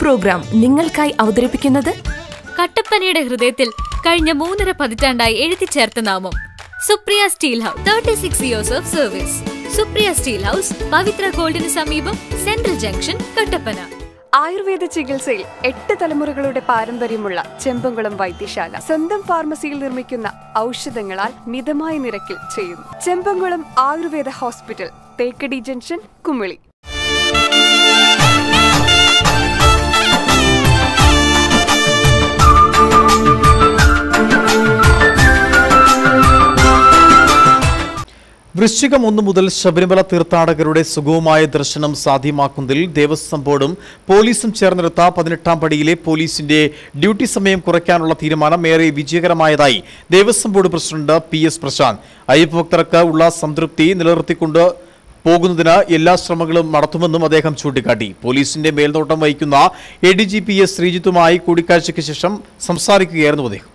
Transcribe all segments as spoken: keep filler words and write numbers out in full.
Programme നിങ്ങൾക്കായി അവതരിപ്പിക്കുന്നത് കട്ടപ്പനയുടെ ഹൃദയത്തിൽ കഴിഞ്ഞ മൂന്നര പതിറ്റാണ്ടായി എഴുതി ചേർത്ത നാമം Supriya steel house. Thirty six years of service. Supriya steel house, Pavithra ഗോൾഡിന് സമീപം, സെൻട്രൽ ജംഗ്ഷൻ, കട്ടപ്പന. ആയുർവേദ ചികിത്സയിൽ എട്ട് തലമുറകളുടെ പാരമ്പര്യമുള്ള ചെമ്പംകുളം വൈദ്യശാല സ്വന്തം ഫാർമസിയിൽ നിർമ്മിക്കുന്ന ഔഷധങ്ങളാൽ മിതമായ നിരക്കിൽ ചെയ്യുന്നു. Chembamkulam Ayurveda hospital, Thekkady junction, Kumily. വൃശ്ചികം ഒന്ന് മുതൽ ശബരിമല തീർത്ഥാടകരുടെ സുഗമമായ ദർശനം സാധ്യമാക്കുന്നതിൽ ദേവസ്വം ബോർഡും പോലീസും ചേർന്നെടുത്ത പതിനെട്ടാം പടിയിലെ പോലീസിന്റെ ഡ്യൂട്ടി സമയം കുറയ്ക്കാനുള്ള തീരുമാനം ഏറെ വിജയകരമായതായി Devaswom board president P S Prasanth. അയ്യപ്പഭക്തർക്ക് ഉള്ള സംതൃപ്തി നിലനിർത്തിക്കൊണ്ട് പോകുന്നതിന് എല്ലാ ശ്രമങ്ങളും നടത്തുമെന്നും അദ്ദേഹം ചൂണ്ടിക്കാട്ടി. പോലീസിന്റെ മേൽനോട്ടം വഹിക്കുന്ന A D G P S ശ്രീജിത്തുമായി കൂടിക്കാഴ്ചയ്ക്ക് ശേഷം സംസാരിക്കുകയായിരുന്നു അദ്ദേഹം.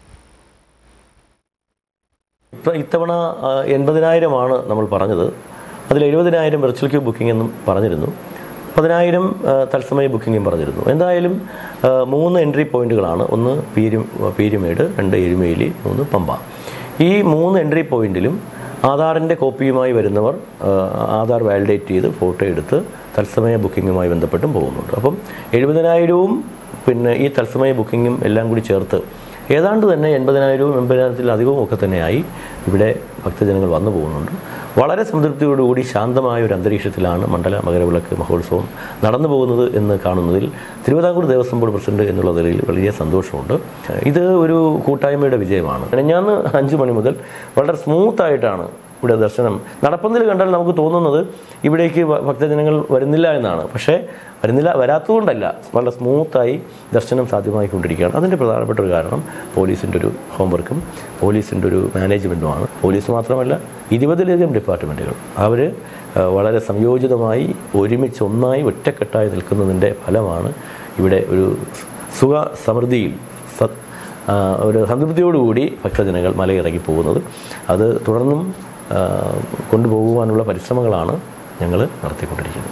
ഇത്തവണ എൺപതിനായിരമാണ് നമ്മൾ പറഞ്ഞത്. അതിൽ എഴുപതിനായിരം വെർച്വൽ ക്യൂ ബുക്കിംഗ് എന്നും പറഞ്ഞിരുന്നു. പതിനായിരം തത്സമയ ബുക്കിങ്ങും പറഞ്ഞിരുന്നു. എന്തായാലും മൂന്ന് എൻട്രി പോയിന്റുകളാണ്. ഒന്ന് പീരു പീരുമേട്, രണ്ട് എരുമേലി, മൂന്ന് പമ്പ. ഈ മൂന്ന് എൻട്രി പോയിന്റിലും ആധാറിൻ്റെ കോപ്പിയുമായി വരുന്നവർ ആധാർ വാലിഡേറ്റ് ചെയ്ത് ഫോട്ടോ എടുത്ത് തത്സമയ ബുക്കിങ്ങുമായി ബന്ധപ്പെട്ടും പോകുന്നുണ്ട്. അപ്പം എഴുപതിനായിരവും പിന്നെ ഈ തത്സമയ ബുക്കിങ്ങും എല്ലാം കൂടി ചേർത്ത് ഏതാണ്ട് തന്നെ എൺപതിനായിരവും എൺപതിനായിരത്തിലധികവും ഒക്കെ തന്നെയായി ഇവിടെ ഭക്തജനങ്ങൾ വന്നു പോകുന്നുണ്ട്. വളരെ സംതൃപ്തിയോടുകൂടി ശാന്തമായ ഒരു അന്തരീക്ഷത്തിലാണ് മണ്ഡല മകരവിളക്ക് മഹോത്സവം നടന്നു പോകുന്നത് എന്ന് കാണുന്നതിൽ തിരുവിതാംകൂർ ദേവസ്വം ബോർഡ് പ്രസിഡന്റ് എന്നുള്ള നിലയിൽ വലിയ സന്തോഷമുണ്ട്. ഇത് ഒരു കൂട്ടായ്മയുടെ വിജയമാണ്. ഞാൻ അഞ്ചു മണി മുതൽ വളരെ സ്മൂത്തായിട്ടാണ് ഇവിടെ ദർശനം. നടപ്പന്തൽ കണ്ടാൽ നമുക്ക് തോന്നുന്നത് ഇവിടേക്ക് ഭക്തജനങ്ങൾ വരുന്നില്ല എന്നാണ്. പക്ഷേ വരുന്നില്ല വരാത്തതുകൊണ്ടല്ല, വളരെ സ്മൂത്തായി ദർശനം സാധ്യമായിക്കൊണ്ടിരിക്കുകയാണ്. അതിൻ്റെ പ്രധാനപ്പെട്ട ഒരു കാരണം പോലീസിൻ്റെ ഒരു ഹോംവർക്കും പോലീസിൻ്റെ ഒരു മാനേജ്മെൻറ്റുമാണ്. പോലീസ് മാത്രമല്ല, ഇരുപതിലധികം ഡിപ്പാർട്ട്മെൻറ്റുകൾ അവർ വളരെ സംയോജിതമായി ഒരുമിച്ച് ഒന്നായി ഒറ്റക്കെട്ടായി നിൽക്കുന്നതിൻ്റെ ഫലമാണ് ഇവിടെ ഒരു സുഖ സമൃദ്ധിയിൽ ഒരു സംതൃപ്തിയോടുകൂടി ഭക്തജനങ്ങൾ മലയിറങ്ങി പോകുന്നത്. അത് തുടർന്നും കൊണ്ടുപോകുവാനുള്ള പരിശ്രമങ്ങളാണ് ഞങ്ങൾ നടത്തിക്കൊണ്ടിരിക്കുന്നത്.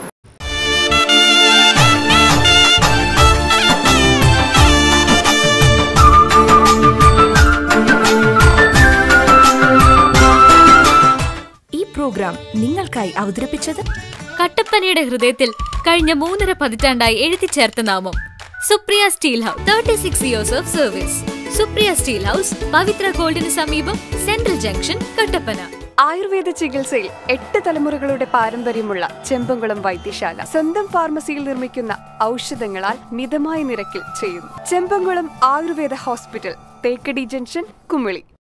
ഈ പ്രോഗ്രാം നിങ്ങൾക്കായി അവതരിപ്പിച്ചത് കട്ടപ്പനയുടെ ഹൃദയത്തിൽ കഴിഞ്ഞ മൂന്നര പതിറ്റാണ്ടായി എഴുതി ചേർത്ത നാമം Supriya steel house. Thirty six years of service. Supriya steel house, Pavithra ഗോൾഡിന് സമീപം, സെൻട്രൽ ജംഗ്ഷൻ, കട്ടപ്പന. ആയുർവേദ ചികിത്സയിൽ എട്ട് തലമുറകളുടെ പാരമ്പര്യമുള്ള ചെമ്പംകുളം വൈദ്യശാല സ്വന്തം ഫാർമസിയിൽ നിർമ്മിക്കുന്ന ഔഷധങ്ങളാൽ മിതമായ നിരക്കിൽ ചെയ്യുന്നു. Chembamkulam Ayurveda hospital, Thekkady junction, Kumily.